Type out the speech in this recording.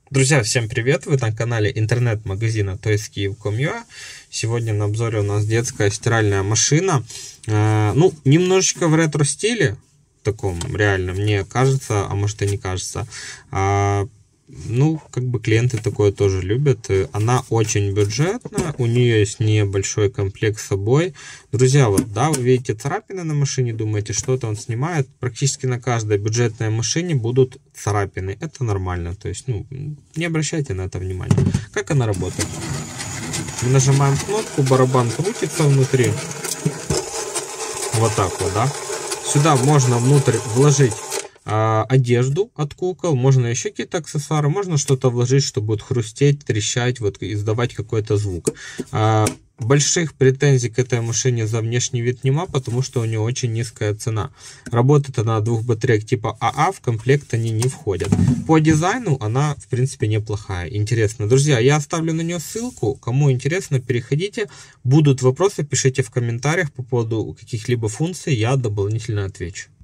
Друзья, всем привет! Вы на канале интернет-магазина toys.kyiv.com.ua. Сегодня на обзоре у нас детская стиральная машина. Немножечко в ретро-стиле, таком реально, мне кажется, а может и не кажется. Клиенты такое тоже любят. Она очень бюджетная, у нее есть небольшой комплект с собой. Друзья, вы видите царапины на машине, думаете, что-то он снимает. Практически на каждой бюджетной машине будут царапины. Это нормально, то есть, не обращайте на это внимания. Как она работает? Мы нажимаем кнопку, барабан крутится внутри. Вот так вот, да. Сюда можно внутрь вложить одежду от кукол, можно еще какие-то аксессуары, можно что-то вложить, что будет хрустеть, трещать, издавать какой-то звук. Больших претензий к этой машине за внешний вид нема, потому что у нее очень низкая цена. Работает она на двух батареях типа АА, в комплект они не входят. По дизайну она, в принципе, неплохая. Интересно. Друзья, я оставлю на нее ссылку. Кому интересно, переходите. Будут вопросы, пишите в комментариях по поводу каких-либо функций, я дополнительно отвечу.